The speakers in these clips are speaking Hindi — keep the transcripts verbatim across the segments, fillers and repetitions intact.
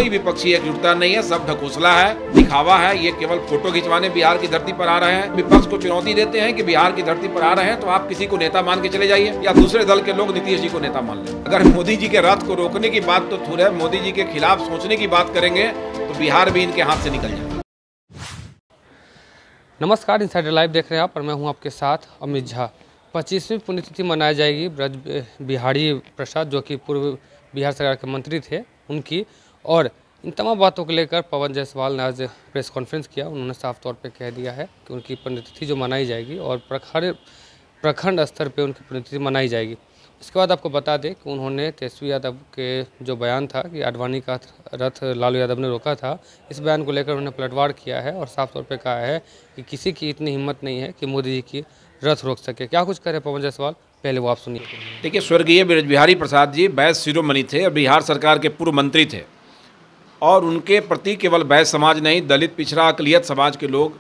कोई विपक्षी एकजुटता नहीं है, सब ढकोसला है, दिखावा है। ये केवल फोटो खिंचवाने बिहार की धरती पर आ रहे हैं। विपक्ष को चुनौती देते हैं कि बिहार की धरती पर आ रहे हैं तो आप किसी को नेता मान के चले जाइए या दूसरे दल के लोग नीतीश जी को नेता मान लें। अगर मोदी जी के रथ को रोकने की बात तो दूर है, मोदी जी के खिलाफ सोचने की बात करेंगे तो बिहार भी इनके हाथ से निकल जाएगा। नमस्कार, इनसाइडर लाइव देख रहे हैं आप और मैं हूं आपके साथ अमित झा। पच्चीसवीं पुण्यतिथि मनाई जाएगी ब्रज बिहारी प्रसाद जो कि पूर्व बिहार सरकार के मंत्री थे उनकी, और इन तमाम बातों को लेकर पवन जायसवाल ने आज प्रेस कॉन्फ्रेंस किया। उन्होंने साफ तौर पे कह दिया है कि उनकी पुण्यतिथि जो मनाई जाएगी और हर प्रखंड स्तर पे उनकी पुण्यतिथि मनाई जाएगी। इसके बाद आपको बता दें कि उन्होंने तेजस्वी यादव के जो बयान था कि आडवाणी का रथ लालू यादव ने रोका था, इस बयान को लेकर उन्होंने पलटवार किया है और साफ तौर पे कहा है कि किसी की इतनी हिम्मत नहीं है कि मोदी जी की रथ रोक सके। क्या कुछ करे पवन जायसवाल, पहले वो आप सुनिए। देखिए, स्वर्गीय ब्रज बिहारी प्रसाद जी वैश्य शिरोमणि थे और बिहार सरकार के पूर्व मंत्री थे, और उनके प्रति केवल वैश्य समाज नहीं, दलित, पिछड़ा, अकलियत समाज के लोग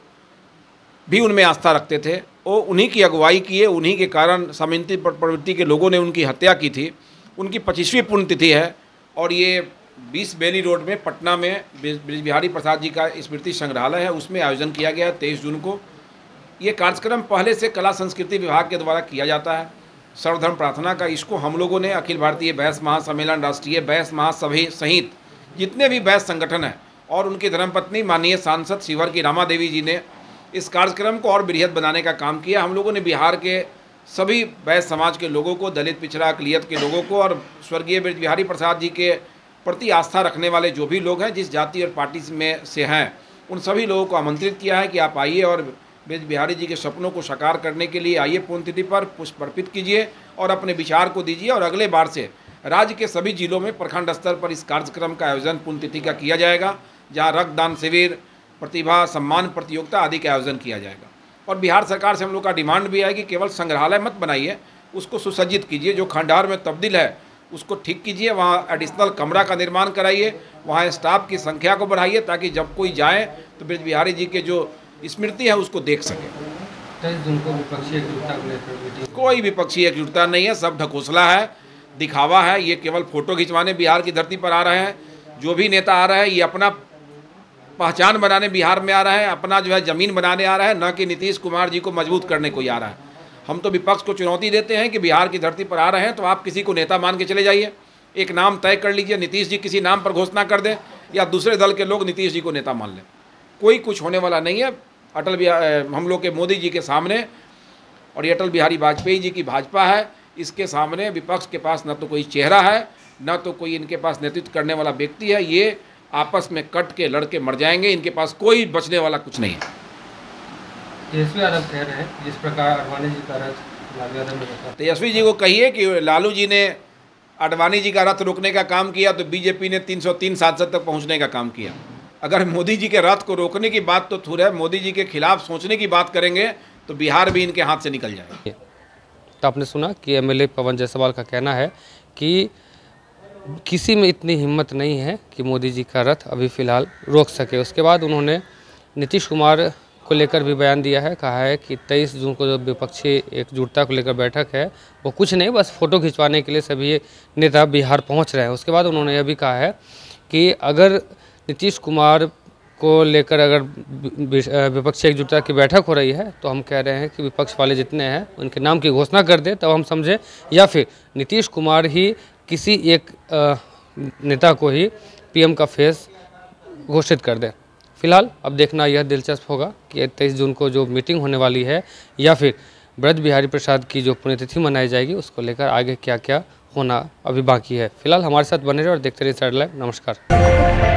भी उनमें आस्था रखते थे। वो उन्हीं की अगुवाई किए, उन्हीं के कारण सामंती प्रवृत्ति के लोगों ने उनकी हत्या की थी। उनकी पच्चीसवीं पुण्यतिथि है और ये बीस बेली रोड में पटना में ब्रज बिहारी प्रसाद जी का स्मृति संग्रहालय है, उसमें आयोजन किया गया है तेईस जून को। ये कार्यक्रम पहले से कला संस्कृति विभाग के द्वारा किया जाता है, सर्वधर्म प्रार्थना का। इसको हम लोगों ने अखिल भारतीय वैश्य महासम्मेलन, राष्ट्रीय वैश्य महासभा सहित जितने भी वैश्य संगठन हैं और उनकी धर्मपत्नी माननीय सांसद शिवर की रामा देवी जी ने इस कार्यक्रम को और बृहद बनाने का काम किया। हम लोगों ने बिहार के सभी वैश्य समाज के लोगों को, दलित, पिछड़ा, अकलियत के लोगों को और स्वर्गीय ब्रज बिहारी प्रसाद जी के प्रति आस्था रखने वाले जो भी लोग हैं, जिस जाति और पार्टी में से हैं, उन सभी लोगों को आमंत्रित किया है कि आप आइए और ब्रज बिहारी जी के सपनों को साकार करने के लिए आइए, पुण्यतिथि पर पुष्प अर्पित कीजिए और अपने विचार को दीजिए। और अगले बार से राज्य के सभी जिलों में प्रखंड स्तर पर इस कार्यक्रम का आयोजन पुण्यतिथि का किया जाएगा, जहां रक्तदान शिविर, प्रतिभा सम्मान प्रतियोगिता आदि का आयोजन किया जाएगा। और बिहार सरकार से हम लोग का डिमांड भी है कि केवल संग्रहालय मत बनाइए, उसको सुसज्जित कीजिए, जो खंडहर में तब्दील है उसको ठीक कीजिए, वहाँ एडिशनल कमरा का निर्माण कराइए, वहाँ स्टाफ की संख्या को बढ़ाइए ताकि जब कोई जाए तो ब्रज बिहारी जी के जो स्मृति है उसको देख सके। विपक्षी एकजुटता को लेकर कोई विपक्षी एकजुटता नहीं है, सब ढकोसला है, दिखावा है। ये केवल फोटो खिंचवाने बिहार की धरती पर आ रहे हैं। जो भी नेता आ रहा है ये अपना पहचान बनाने बिहार में आ रहा है, अपना जो है ज़मीन बनाने आ रहा है, न कि नीतीश कुमार जी को मजबूत करने कोई आ रहा है। हम तो विपक्ष को चुनौती देते हैं कि बिहार की धरती पर आ रहे हैं तो आप किसी को नेता मान के चले जाइए, एक नाम तय कर लीजिए, नीतीश जी किसी नाम पर घोषणा कर दें या दूसरे दल के लोग नीतीश जी को नेता मान लें। कोई कुछ होने वाला नहीं है। अटल बिहारी हम लोग के मोदी जी के सामने और ये अटल बिहारी वाजपेयी जी की भाजपा है, इसके सामने विपक्ष के पास न तो कोई चेहरा है, न तो कोई इनके पास नेतृत्व करने वाला व्यक्ति है। ये आपस में कट के लड़के मर जाएंगे, इनके पास कोई बचने वाला कुछ नहीं है। तेजस्वी यादव कह रहे हैं जिस प्रकार आडवाणी जी का रथ लालू यादव ने रोका, तेजस्वी जी को कहिए कि लालू जी ने आडवाणी जी का रथ रोकने का काम किया तो बीजेपी ने तीन सौ तीन सांसद तक पहुंचने का काम किया। अगर मोदी जी के रथ को रोकने की बात तो दूर है, मोदी जी के खिलाफ सोचने की बात करेंगे तो बिहार भी इनके हाथ से निकल जाएगा। तो आपने सुना कि एमएलए पवन जायसवाल का कहना है कि किसी में इतनी हिम्मत नहीं है कि मोदी जी का रथ अभी फ़िलहाल रोक सके। उसके बाद उन्होंने नीतीश कुमार को लेकर भी बयान दिया है, कहा है कि तेईस जून को जो विपक्षी एकजुटता को लेकर बैठक है वो कुछ नहीं, बस फ़ोटो खिंचवाने के लिए सभी नेता बिहार पहुंच रहे हैं। उसके बाद उन्होंने यह भी कहा है कि अगर नीतीश कुमार को लेकर अगर विपक्षी एकजुटता की बैठक हो रही है तो हम कह रहे हैं कि विपक्ष वाले जितने हैं उनके नाम की घोषणा कर दे तब हम समझें, या फिर नीतीश कुमार ही किसी एक नेता को ही पीएम का फेस घोषित कर दे। फिलहाल अब देखना यह दिलचस्प होगा कि तेईस जून को जो मीटिंग होने वाली है या फिर ब्रज बिहारी प्रसाद की जो पुण्यतिथि मनाई जाएगी उसको लेकर आगे क्या क्या होना अभी बाकी है। फिलहाल हमारे साथ बने रहे और देखते रहिए इनसाइडर लाइव। नमस्कार।